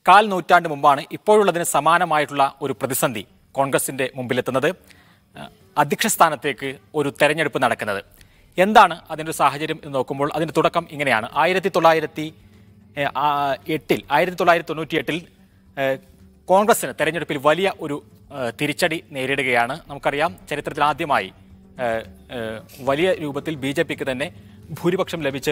കാൽ നൂറ്റാണ്ട് മുമ്പാണ് ഇപ്പോഴുള്ളതിന് സമാനമായിട്ടുള്ള ഒരു പ്രതിസന്ധി കോൺഗ്രസിന്റെ മുമ്പിലെത്തുന്നത്. അധ്യക്ഷ സ്ഥാനത്തേക്ക് ഒരു തെരഞ്ഞെടുപ്പ് നടക്കുന്നത്. എന്താണ് അതിൻ്റെ ഒരു സാഹചര്യം എന്ന് നോക്കുമ്പോൾ അതിൻ്റെ തുടക്കം ഇങ്ങനെയാണ്. 1998 കോൺഗ്രസിന് തെരഞ്ഞെടുപ്പിൽ വലിയ ഒരു തിരിച്ചടി നേരിടുകയാണ്. നമുക്കറിയാം, ചരിത്രത്തിൽ ആദ്യമായി വലിയ രൂപത്തിൽ BJPക്ക് തന്നെ ഭൂരിപക്ഷം ലഭിച്ച്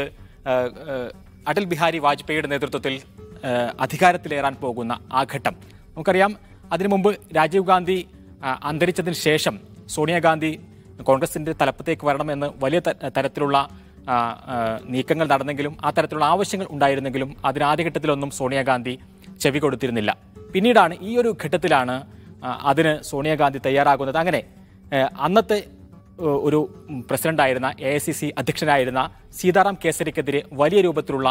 അടൽ ബിഹാരി വാജ്പേയിയുടെ നേതൃത്വത്തിൽ അധികാരത്തിലേറാൻ പോകുന്ന ആ ഘട്ടം നമുക്കറിയാം. അതിനു മുമ്പ് രാജീവ് ഗാന്ധി അന്തരിച്ചതിന് ശേഷം സോണിയാഗാന്ധി കോൺഗ്രസിന്റെ തലപ്പത്തേക്ക് വരണമെന്ന് വലിയ തരത്തിലുള്ള നീക്കങ്ങൾ നടന്നെങ്കിലും ആ തരത്തിലുള്ള ആവശ്യങ്ങൾ ഉണ്ടായിരുന്നെങ്കിലും ആദ്യഘട്ടത്തിലൊന്നും സോണിയാഗാന്ധി ചെവി കൊടുത്തിരുന്നില്ല. പിന്നീടാണ് ഈ ഒരു ഘട്ടത്തിലാണ് അതിന് സോണിയാഗാന്ധി തയ്യാറാകുന്നത്. അങ്ങനെ അന്നത്തെ ഒരു പ്രസിഡന്റായിരുന്ന AICC അധ്യക്ഷനായിരുന്ന സീതാറാം കേസരിക്കെതിരെ വലിയ രൂപത്തിലുള്ള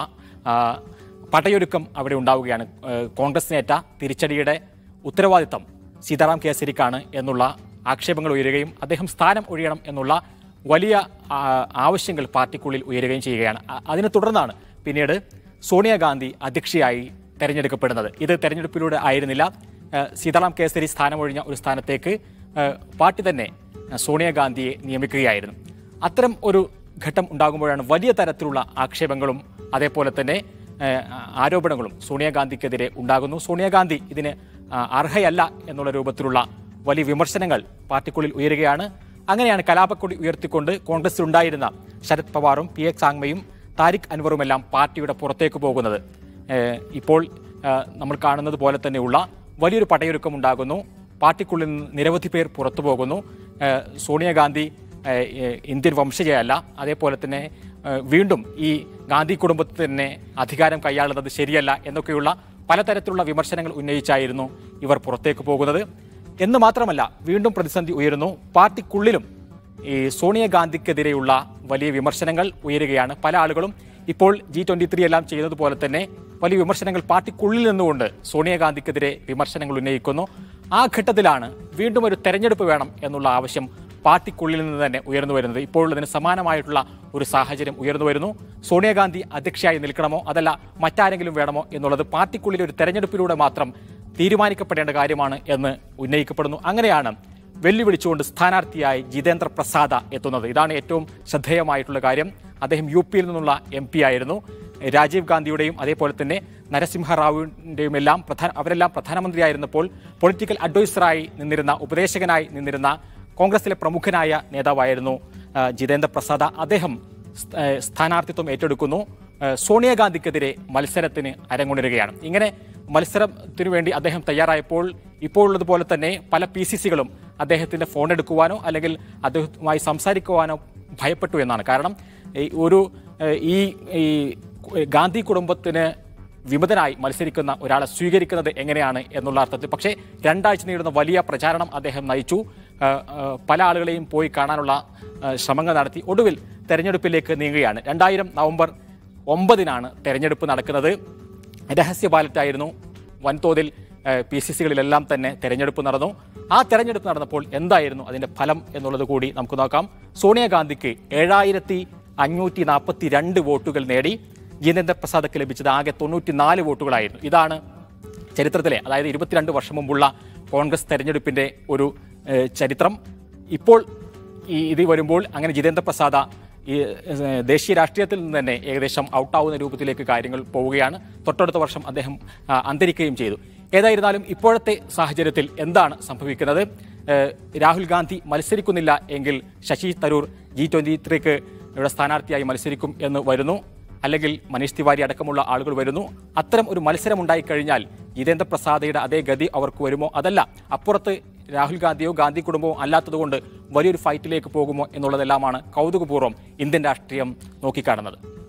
പടയൊരുക്കം അവിടെ ഉണ്ടാവുകയാണ്. കോൺഗ്രസിനേറ്റ തിരിച്ചടിയുടെ ഉത്തരവാദിത്തം സീതാറാം കേസരിക്കാണ് എന്നുള്ള ആക്ഷേപങ്ങൾ ഉയരുകയും അദ്ദേഹം സ്ഥാനം ഒഴിയണം എന്നുള്ള വലിയ ആവശ്യങ്ങൾ പാർട്ടിക്കുള്ളിൽ ഉയരുകയും ചെയ്യുകയാണ്. അതിനെ തുടർന്നാണ് പിന്നീട് സോണിയാഗാന്ധി അധ്യക്ഷയായി തെരഞ്ഞെടുക്കപ്പെടുന്നത്. ഇത് തെരഞ്ഞെടുപ്പിലൂടെ ആയിരുന്നില്ല. സീതാറാം കേസരി സ്ഥാനമൊഴിഞ്ഞ ഒരു സ്ഥാനത്തേക്ക് പാർട്ടി തന്നെ സോണിയാഗാന്ധിയെ നിയമിക്കുകയായിരുന്നു. അത്തരം ഒരു ഘട്ടം ഉണ്ടാകുമ്പോഴാണ് വലിയ തരത്തിലുള്ള ആക്ഷേപങ്ങളും അതേപോലെ തന്നെ ആരോപണങ്ങളും സോണിയാഗാന്ധിക്കെതിരെ ഉണ്ടാകുന്നു. സോണിയാഗാന്ധി ഇതിന് അർഹയല്ല എന്നുള്ള രൂപത്തിലുള്ള വലിയ വിമർശനങ്ങൾ പാർട്ടിക്കുള്ളിൽ ഉയരുകയാണ്. അങ്ങനെയാണ് കലാപക്കൊടി ഉയർത്തിക്കൊണ്ട് കോൺഗ്രസിലുണ്ടായിരുന്ന ശരത് പവാറും PX സാങ്മയും താരിഖ് അൻവറുമെല്ലാം പാർട്ടിയുടെ പുറത്തേക്ക് പോകുന്നത്. ഇപ്പോൾ നമ്മൾ കാണുന്നത് പോലെ തന്നെയുള്ള വലിയൊരു പടയൊരുക്കം ഉണ്ടാകുന്നു. പാർട്ടിക്കുള്ളിൽ നിന്ന് നിരവധി പേർ പുറത്തു പോകുന്നു. സോണിയാഗാന്ധി ഇന്ത്യൻ വംശജയല്ല, അതേപോലെ തന്നെ വീണ്ടും ഈ ഗാന്ധി കുടുംബത്തിൽ തന്നെ അധികാരം കൈയാളുന്നത് ശരിയല്ല എന്നൊക്കെയുള്ള പലതരത്തിലുള്ള വിമർശനങ്ങൾ ഉന്നയിച്ചായിരുന്നു ഇവർ പുറത്തേക്ക് പോകുന്നത്. എന്ന് മാത്രമല്ല, വീണ്ടും പ്രതിസന്ധി ഉയരുന്നു. പാർട്ടിക്കുള്ളിലും ഈ സോണിയാഗാന്ധിക്കെതിരെയുള്ള വലിയ വിമർശനങ്ങൾ ഉയരുകയാണ്. പല ആളുകളും ഇപ്പോൾ G23 എല്ലാം ചെയ്യുന്നത് പോലെ തന്നെ വലിയ വിമർശനങ്ങൾ പാർട്ടിക്കുള്ളിൽ നിന്നുകൊണ്ട് സോണിയാഗാന്ധിക്കെതിരെ വിമർശനങ്ങൾ ഉന്നയിക്കുന്നു. ആ ഘട്ടത്തിലാണ് വീണ്ടും ഒരു തെരഞ്ഞെടുപ്പ് വേണം എന്നുള്ള ആവശ്യം പാർട്ടിക്കുള്ളിൽ നിന്ന് തന്നെ ഉയർന്നു വരുന്നത്. ഇപ്പോഴുള്ളതിന് സമാനമായിട്ടുള്ള ഒരു സാഹചര്യം ഉയർന്നു വരുന്നു. സോണിയാഗാന്ധി അധ്യക്ഷയായി നിൽക്കണമോ അതല്ല മറ്റാരെങ്കിലും വേണമോ എന്നുള്ളത് പാർട്ടിക്കുള്ളിൽ ഒരു തെരഞ്ഞെടുപ്പിലൂടെ മാത്രം തീരുമാനിക്കപ്പെടേണ്ട കാര്യമാണ് എന്ന് ഉന്നയിക്കപ്പെടുന്നു. അങ്ങനെയാണ് വെല്ലുവിളിച്ചുകൊണ്ട് സ്ഥാനാർത്ഥിയായി ജിതേന്ദ്ര പ്രസാദ എത്തുന്നത്. ഇതാണ് ഏറ്റവും ശ്രദ്ധേയമായിട്ടുള്ള കാര്യം. അദ്ദേഹം UP-യിൽ നിന്നുള്ള MP ആയിരുന്നു. രാജീവ് ഗാന്ധിയുടെയും അതേപോലെ തന്നെ നരസിംഹറാവുവിൻ്റെയും അവരെല്ലാം പ്രധാനമന്ത്രിയായിരുന്നപ്പോൾ പൊളിറ്റിക്കൽ അഡ്വൈസറായി നിന്നിരുന്ന, ഉപദേശകനായി നിന്നിരുന്ന കോൺഗ്രസിലെ പ്രമുഖനായ നേതാവായിരുന്നു ജിതേന്ദ്ര പ്രസാദ. അദ്ദേഹം സ്ഥാനാർത്ഥിത്വം ഏറ്റെടുക്കുന്നു. സോണിയാഗാന്ധിക്കെതിരെ മത്സരത്തിന് അരങ്ങൊണിരുകയാണ്. ഇങ്ങനെ മത്സരത്തിനു വേണ്ടി അദ്ദേഹം തയ്യാറായപ്പോൾ ഇപ്പോൾ ഉള്ളതുപോലെ തന്നെ പല PCCകളും അദ്ദേഹത്തിന്റെ ഫോൺ എടുക്കുവാനോ അല്ലെങ്കിൽ അദ്ദേഹവുമായി സംസാരിക്കുവാനോ ഭയപ്പെട്ടു എന്നാണ്. കാരണം ഈ ഗാന്ധി കുടുംബത്തിന് വിമതനായി മത്സരിക്കുന്ന ഒരാളെ സ്വീകരിക്കുന്നത് എങ്ങനെയാണ് എന്നുള്ള അർത്ഥത്തിൽ. പക്ഷേ 2 ആഴ്ച നീളുന്ന വലിയ പ്രചാരണം അദ്ദേഹം നയിച്ചു. പല ആളുകളെയും പോയി കാണാനുള്ള ശ്രമങ്ങൾ നടത്തി. ഒടുവിൽ തെരഞ്ഞെടുപ്പിലേക്ക് നീങ്ങുകയാണ്. 2000 നവംബർ 9-നാണ് തെരഞ്ഞെടുപ്പ് നടക്കുന്നത്. രഹസ്യ ബാലറ്റായിരുന്നു. വൻതോതിൽ PCCകളിലെല്ലാം തന്നെ തെരഞ്ഞെടുപ്പ് നടന്നു. ആ തെരഞ്ഞെടുപ്പ് നടന്നപ്പോൾ എന്തായിരുന്നു അതിന്റെ ഫലം എന്നുള്ളത് കൂടി നമുക്ക് നോക്കാം. സോണിയാഗാന്ധിക്ക് 7542 വോട്ടുകൾ നേടി. ജിതേന്ദ്ര പ്രസാദക്ക് ലഭിച്ചത് ആകെ 94 വോട്ടുകളായിരുന്നു. ഇതാണ് ചരിത്രത്തിലെ, അതായത് 22 വർഷം മുമ്പുള്ള കോൺഗ്രസ് തെരഞ്ഞെടുപ്പിന്റെ ഒരു ചരിത്രം. ഇപ്പോൾ ഇത് വരുമ്പോൾ അങ്ങനെ ജിതേന്ദ്ര പ്രസാദ ഈ ദേശീയ രാഷ്ട്രീയത്തിൽ നിന്ന് തന്നെ ഏകദേശം ഔട്ടാവുന്ന രൂപത്തിലേക്ക് കാര്യങ്ങൾ പോവുകയാണ്. തൊട്ടടുത്ത വർഷം അദ്ദേഹം അന്തരിക്കുകയും ചെയ്തു. ഏതായിരുന്നാലും ഇപ്പോഴത്തെ സാഹചര്യത്തിൽ എന്താണ് സംഭവിക്കുന്നത്? രാഹുൽ ഗാന്ധി മത്സരിക്കുന്നില്ല എങ്കിൽ ശശി തരൂർ G23 ഇവിടെ സ്ഥാനാർത്ഥിയായി മത്സരിക്കും എന്ന് വരുന്നു. അല്ലെങ്കിൽ മനീഷ് തിവാരി അടക്കമുള്ള ആളുകൾ വരുന്നു. അത്തരം ഒരു മത്സരം ഉണ്ടായിക്കഴിഞ്ഞാൽ ജിതേന്ദ്ര പ്രസാദയുടെ അതേ ഗതി അവർക്ക് വരുമോ? അതല്ല, അപ്പുറത്ത് രാഹുൽ ഗാന്ധിയോ ഗാന്ധി കുടുംബമോ അല്ലാത്തതുകൊണ്ട് വലിയൊരു ഫൈറ്റിലേക്ക് പോകുമോ എന്നുള്ളതെല്ലാമാണ് കൗതുകപൂർവ്വം ഇന്ത്യൻ രാഷ്ട്രീയം നോക്കിക്കാണുന്നത്.